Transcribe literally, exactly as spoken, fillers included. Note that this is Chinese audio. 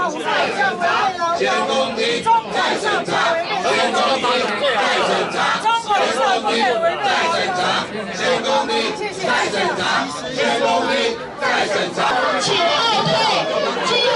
中裁上违背劳动，中裁上才违背劳动，中国社不可以违背劳动。 先公平再审查，先公平再审查，请二队。